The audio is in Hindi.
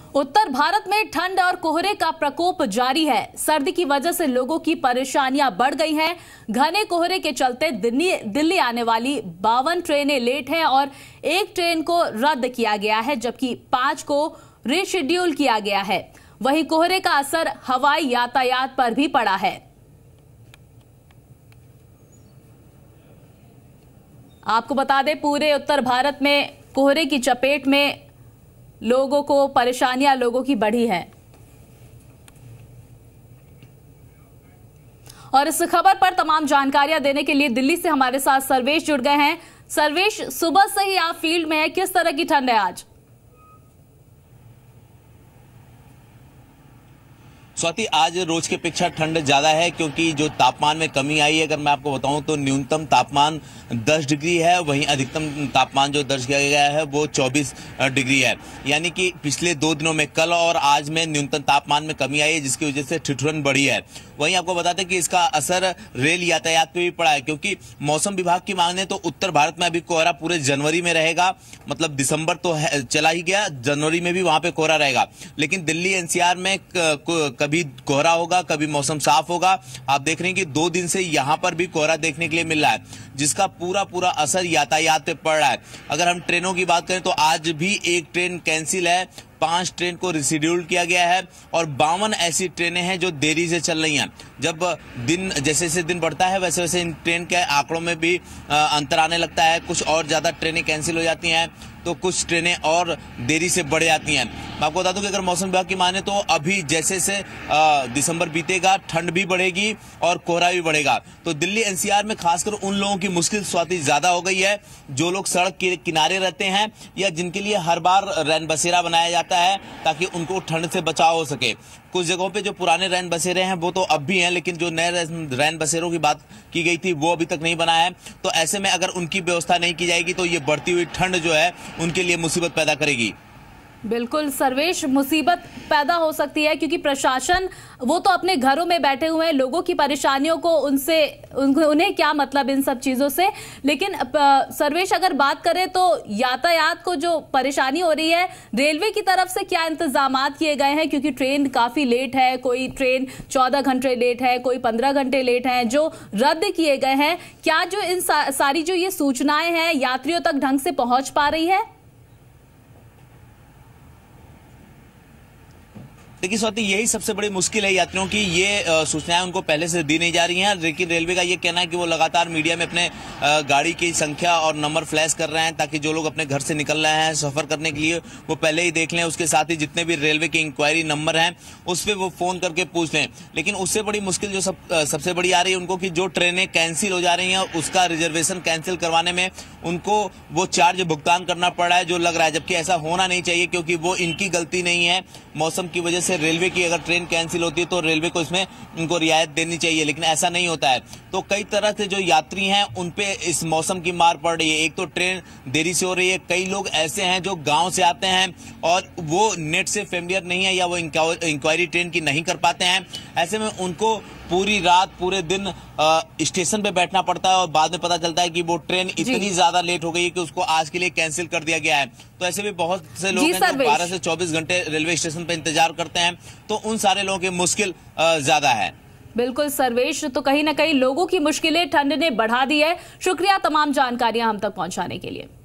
उत्तर भारत में ठंड और कोहरे का प्रकोप जारी है। सर्दी की वजह से लोगों की परेशानियां बढ़ गई हैं। घने कोहरे के चलते दिल्ली आने वाली 52 ट्रेनें लेट हैं और एक ट्रेन को रद्द किया गया है, जबकि 5 को रीशेड्यूल किया गया है। वहीं कोहरे का असर हवाई यातायात पर भी पड़ा है। आपको बता दें, पूरे उत्तर भारत में कोहरे की चपेट में लोगों को परेशानियां लोगों की बढ़ी है। और इस खबर पर तमाम जानकारियां देने के लिए दिल्ली से हमारे साथ सर्वेश जुड़ गए हैं। सर्वेश, सुबह से ही आप फील्ड में हैं, किस तरह की ठंड है आज? स्वाति, आज रोज के अपेक्षा ठंड ज्यादा है क्योंकि जो तापमान में कमी आई है, अगर मैं आपको बताऊं तो न्यूनतम तापमान 10 डिग्री है, वहीं अधिकतम तापमान जो दर्ज किया गया है वो 24 डिग्री है। यानी कि पिछले 2 दिनों में, कल और आज में न्यूनतम तापमान में कमी आई है, जिसकी वजह से ठिठुरन बढ़ी है। वहीं आपको बताते हैं कि इसका असर रेल यातायात पे भी पड़ा है, क्योंकि मौसम विभाग की माने तो उत्तर भारत में अभी कोहरा पूरे जनवरी में रहेगा। मतलब दिसंबर तो चला ही गया, जनवरी में भी वहां पे कोहरा रहेगा, लेकिन दिल्ली एनसीआर में कभी कोहरा होगा, कभी मौसम साफ होगा। आप देख रहे हैं कि 2 दिन से यहां पर भी कोहरा देखने के लिए मिल रहा है, जिसका पूरा असर यातायात पे पड़ रहा है। अगर हम ट्रेनों की बात करें तो आज भी एक ट्रेन कैंसिल है, 5 ट्रेन को रिशेड्यूल किया गया है और 52 ऐसी ट्रेनें हैं जो देरी से चल रही हैं। जब दिन जैसे जैसे दिन बढ़ता है वैसे वैसे इन ट्रेन के आंकड़ों में भी अंतर आने लगता है। कुछ और ज्यादा ट्रेनें कैंसिल हो जाती हैं तो कुछ ट्रेनें और देरी से बढ़ जाती हैं। मैं आपको बता दूं कि अगर मौसम विभाग की माने तो अभी जैसे से दिसंबर बीतेगा, ठंड भी बढ़ेगी और कोहरा भी बढ़ेगा। तो दिल्ली एनसीआर में खासकर उन लोगों की मुश्किल स्वाति ज्यादा हो गई है जो लोग सड़क के किनारे रहते हैं या जिनके लिए हर बार रैन बसेरा बनाया जाता है ताकि उनको ठंड से बचाव हो सके। कुछ जगहों पे जो पुराने रैन बसेरे हैं वो तो अब भी हैं, लेकिन जो नए रैन बसेरों की बात की गई थी वो अभी तक नहीं बना है। तो ऐसे में अगर उनकी व्यवस्था नहीं की जाएगी तो ये बढ़ती हुई ठंड जो है उनके लिए मुसीबत पैदा करेगी। बिल्कुल सर्वेश, मुसीबत पैदा हो सकती है क्योंकि प्रशासन वो तो अपने घरों में बैठे हुए हैं, लोगों की परेशानियों को उन्हें क्या मतलब इन सब चीजों से। लेकिन सर्वेश, अगर बात करें तो यातायात को जो परेशानी हो रही है, रेलवे की तरफ से क्या इंतजामात किए गए हैं? क्योंकि ट्रेन काफी लेट है, कोई ट्रेन 14 घंटे लेट है, कोई 15 घंटे लेट है, जो रद्द किए गए हैं। क्या जो इन सारी जो ये सूचनाएं हैं यात्रियों तक ढंग से पहुंच पा रही है? देखिए स्वाति, यही सबसे बड़ी मुश्किल है यात्रियों की। ये सूचनाएं उनको पहले से दी नहीं जा रही हैं, लेकिन रेलवे का ये कहना है कि वो लगातार मीडिया में अपने गाड़ी की संख्या और नंबर फ्लैश कर रहे हैं ताकि जो लोग अपने घर से निकल रहे हैं सफर करने के लिए वो पहले ही देख लें। उसके साथ ही जितने भी रेलवे के इंक्वायरी नंबर हैं उस पर वो फोन करके पूछ लें। लेकिन उससे बड़ी मुश्किल जो सबसे बड़ी आ रही है उनको कि जो ट्रेनें कैंसिल हो जा रही हैं उसका रिजर्वेशन कैंसिल करवाने में उनको वो चार्ज भुगतान करना पड़ रहा है जो लग रहा है, जबकि ऐसा होना नहीं चाहिए क्योंकि वो इनकी गलती नहीं है। मौसम की वजह से रेलवे की अगर ट्रेन कैंसिल होती है तो रेलवे को इसमें उनको रियायत देनी चाहिए, लेकिन ऐसा नहीं होता है। तो कई तरह से जो यात्री हैं उन पे इस मौसम की मार पड़ रही है। एक तो ट्रेन देरी से हो रही है, कई लोग ऐसे हैं जो गांव से आते हैं और वो नेट से फेमिलियर नहीं है या वो इंक्वायरी ट्रेन की नहीं कर पाते हैं। ऐसे में उनको पूरी रात पूरे दिन स्टेशन पे बैठना पड़ता है और बाद में पता चलता है कि वो ट्रेन इतनी ज्यादा लेट हो गई है कि उसको आज के लिए कैंसिल कर दिया गया है। तो ऐसे भी बहुत से लोग हैं जो 12 से 24 घंटे रेलवे स्टेशन पे इंतजार करते हैं, तो उन सारे लोगों की मुश्किल ज्यादा है। बिल्कुल सर्वेश, तो कहीं ना कहीं लोगों की मुश्किलें ठंड ने बढ़ा दी है। शुक्रिया तमाम जानकारियां हम तक पहुंचाने के लिए।